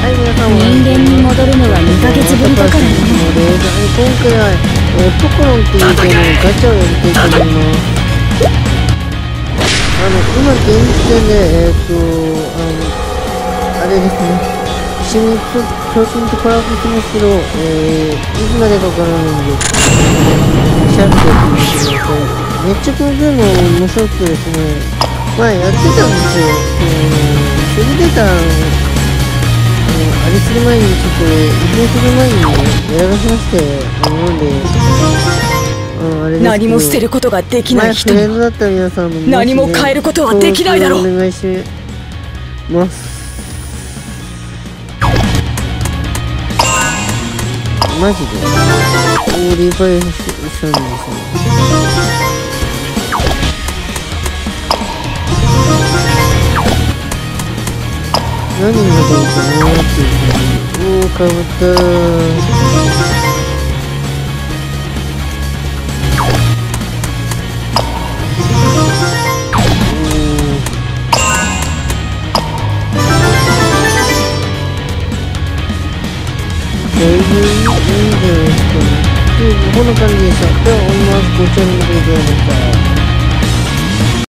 皆さん人間に戻るのは2ヶ月ぶりだからね。 今回は、ポコロンっていうゲームのガチャをやりたいと思います。今現時点で、あれですね。一緒に挑戦とコラボしますけど、いつまでかわからないんで、調べておきますけど、めっちゃこのゲーム面白くてですね、まあやってたんですよ。シュルデーター、あれする前に、ちょっと、移動する前にやらせまして、なんで、あれですけど、 何も捨てることができない人にフレンドだった皆さんも、 何も変えることはできないだろう。 お願いします。マジでリバイスしたんですね。何が出るかなっていう。おー、かぶっただいぶいいんじゃないですかね。こんな感じでした。では、おります。ご視聴ありがとうございました。